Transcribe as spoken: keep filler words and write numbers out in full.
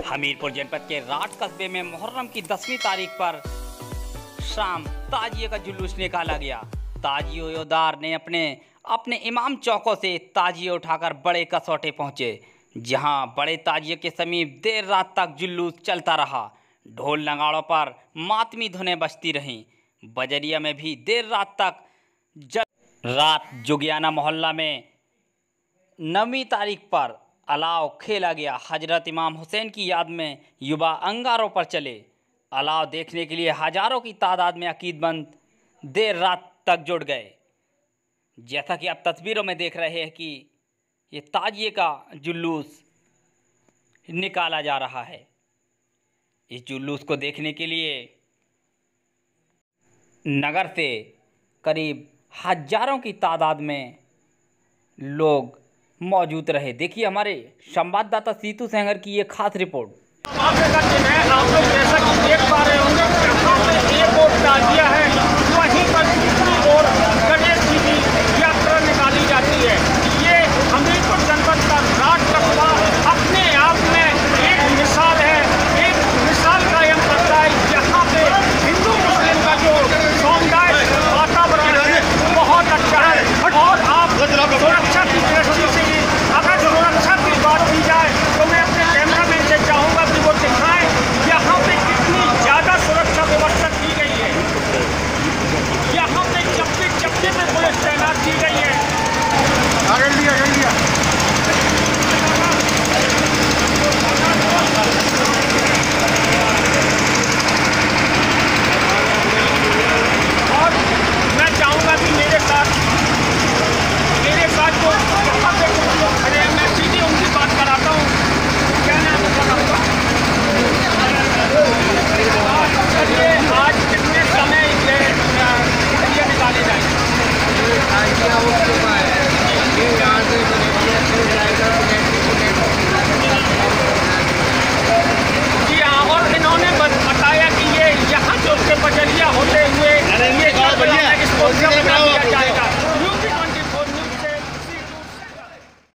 हमीरपुर जनपद के राट कस्बे में मुहर्रम की दसवीं तारीख पर शाम ताजिए का जुलूस निकाला गया। ताजियोदार ने अपने अपने इमाम चौकों से ताजिए उठाकर बड़े कसौटे पहुंचे, जहां बड़े ताजिए के समीप देर रात तक जुलूस चलता रहा। ढोल नगाड़ों पर मातमी धुनें बजती रहीं। बजरिया में भी देर रात तक जल रात जुगियाना मोहल्ला में नवीं तारीख पर अलाव खेला गया। हजरत इमाम हुसैन की याद में युवा अंगारों पर चले। अलाव देखने के लिए हजारों की तादाद में अकीदमंद देर रात तक जुट गए। जैसा कि आप तस्वीरों में देख रहे हैं कि ये ताजिए का जुलूस निकाला जा रहा है। इस जुलूस को देखने के लिए नगर से करीब हजारों की तादाद में लोग मौजूद रहे। देखिए हमारे संवाददाता सीतू सेंगर की ये खास रिपोर्ट। आप लोग जैसा कि देख पा रहे होंगे, यहाँ पे एक और ताजिया है, वहीं पर